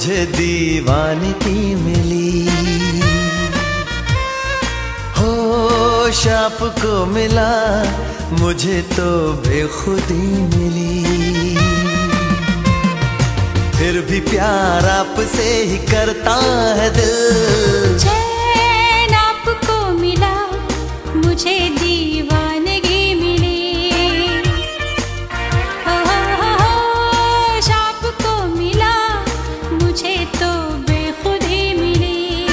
मुझे दीवानगी मिली। होश आपको मिला, मुझे तो बेखुदी मिली। फिर भी प्यार आपसे ही करता है दिल। चैन आपको मिला, मुझे दीवानगी मिली। होश आपको मिला, मुझे तो बेखुदी मिली।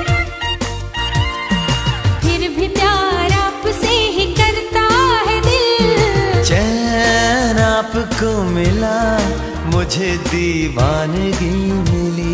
फिर भी प्यार आपसे ही करता है दिल। चैन आपको मिला, मुझे दीवानगी मिली।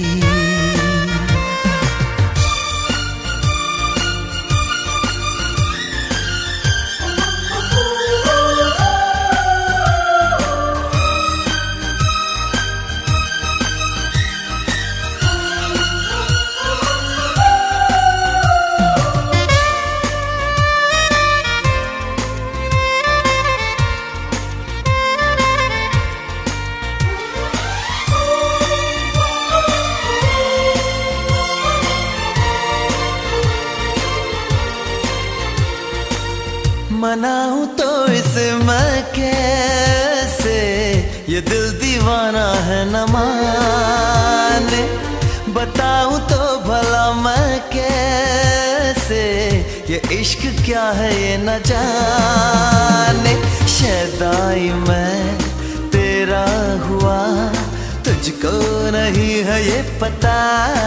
मनाऊं तो इसमें कैसे, ये दिल दीवाना है न माने। बताऊं तो भला मैं कैसे, ये इश्क क्या है ये न जाने। शैदाई मैं तेरा हुआ, तुझको नहीं है ये पता।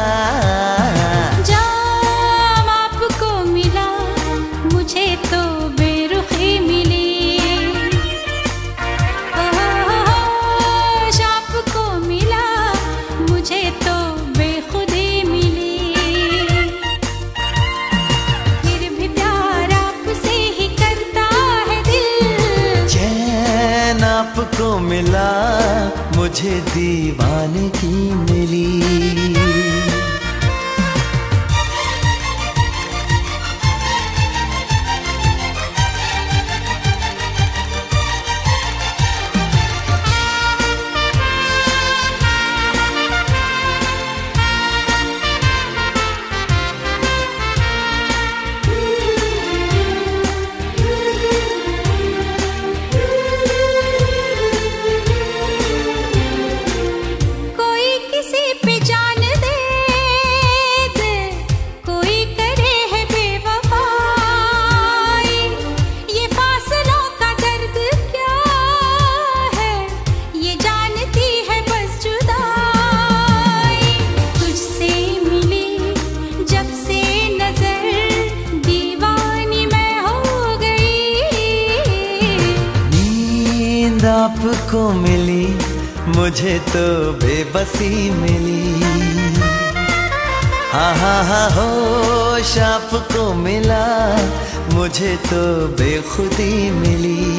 जाम आपको मिला, मुझे तो बेरुखी मिली। होश आपको मिला, मुझे तो बेखुदी मिली। फिर भी प्यार आपसे ही करता है दिल। चैन आपको मिला, मुझे दीवानगी मिली। आपको मिली, मुझे तो बेबसी मिली। हाँ हाँ हाँ, होश आपको मिला, मुझे तो बेखुदी मिली।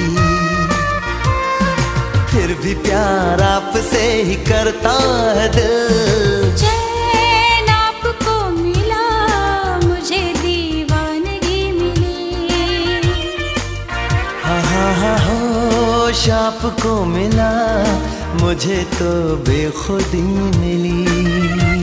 फिर भी प्यार आपसे ही करता है दिल। चैन आपको मिला, मुझे दीवानगी मिली। हाँ हाँ हाँ, होश आपको मिला, मुझे तो बेखुदी मिली।